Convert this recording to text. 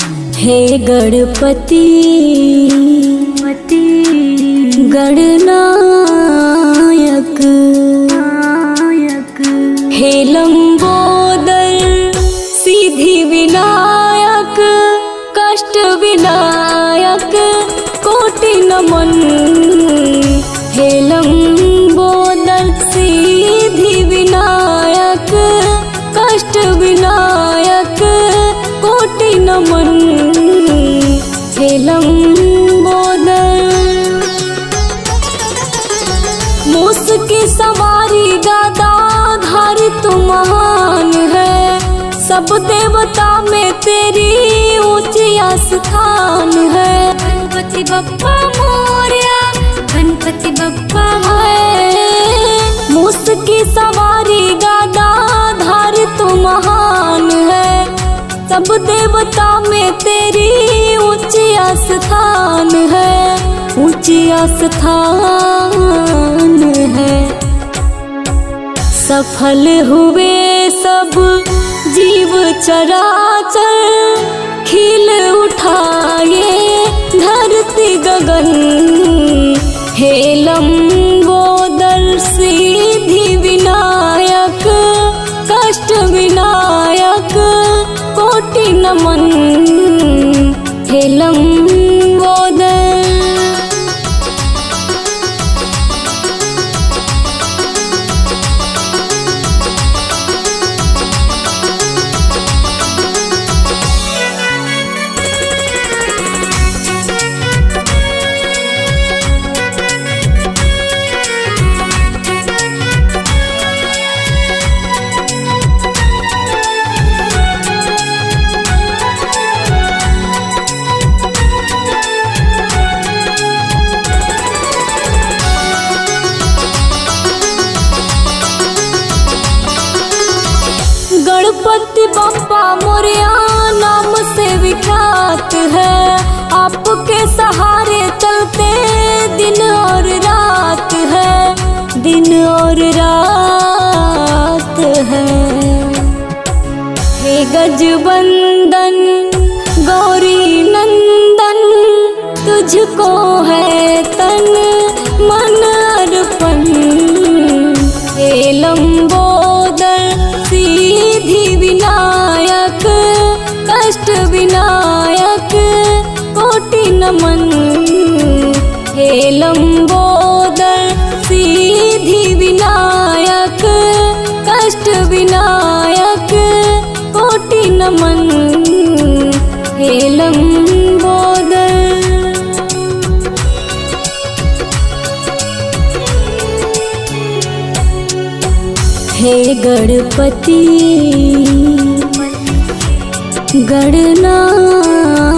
हे गणपति गणनायक, हे लंबोदर सिद्धि विनायक, कष्ट विनायक कोटि नमन। हे लंबोदर सिद्धि विनायक, कष्ट विनायक कोटि नमन। हे लंबोदर मूस की सवारी गदाधारी तू महान है, सब देवता में तेरी ऊंची आस्थान है। गणपति बप्पा मोरया, गणपति बप्पा मोरया। मूस की सवारी गदाधारी तू महान है, सब देवता में तेरी ऊंची आस्थान है, ऊंची आस्थान है। सफल हुए सब जीव चराचर, खिल उठाए धरती गगन। हे लंबोदर सिद्धि विनायक, कष्ट विनायक कोटि नमन। हे लंबोदर गणपति बप्पा मोरया नाम से विख्यात है, आपके सहारे चलते दिन और रात है, दिन और रात है। हे गजबंदन गौरी नंदन, तुझको है तन मन अर्पण। हे लंबोदर सिद्धि विनायक, कष्ट विनायक कोटि नमन। हे लंबोदर सिद्धि विनायक, कष्ट विनायक कोटि नमन। हे लंबोदर हे गणपति गणनायक।